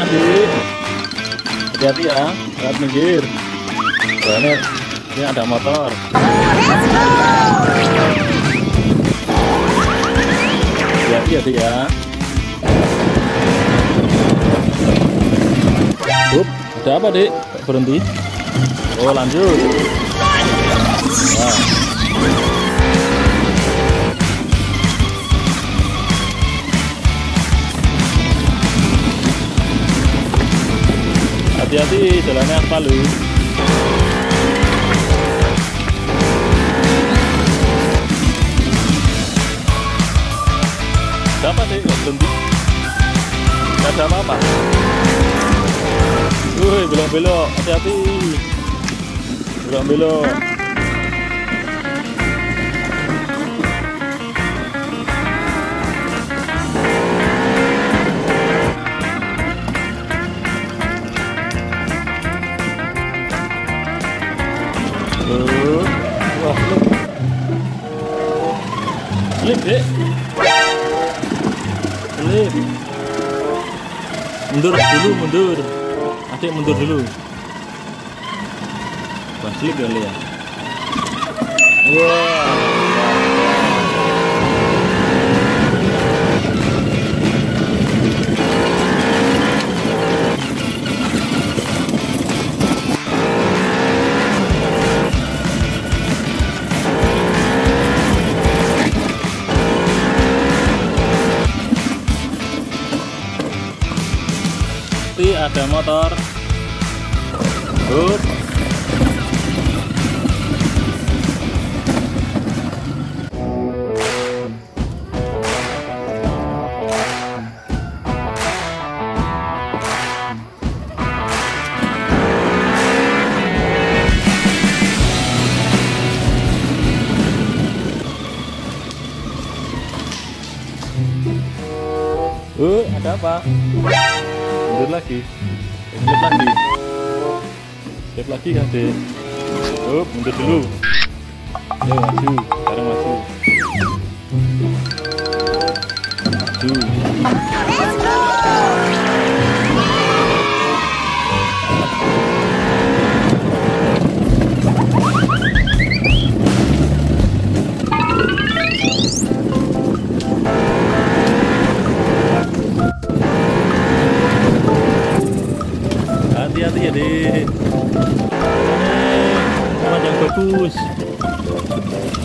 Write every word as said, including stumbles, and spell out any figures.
Dik. Hati-hati ya, saat minggir. Soalnya ini ada motor. Hati-hati ya, Dik ya. Up, ada apa, Dik? Kok berhenti? Oh, lanjut. Nah. Hati-hati, jalannya aspal loh. Siapa sih kok berhenti? Gak ada apa-apa. Wih, belok-belok, hati-hati. Belok-belok. Tuh. Wah, slip. Slip, Dek. Slip. Mundur dulu, mundur. Adik mundur dulu. Wah, slip ya, lihat. Wah. Ada motor. Good. Uh, ada apa? Mundur lagi, slip lagi, slip lagi kan, Dek. Oh, mundur dulu. Ayo maju, sekarang maju. Maju. Let's go. Hati-hati ya, Dek. Jalannya yang bagus.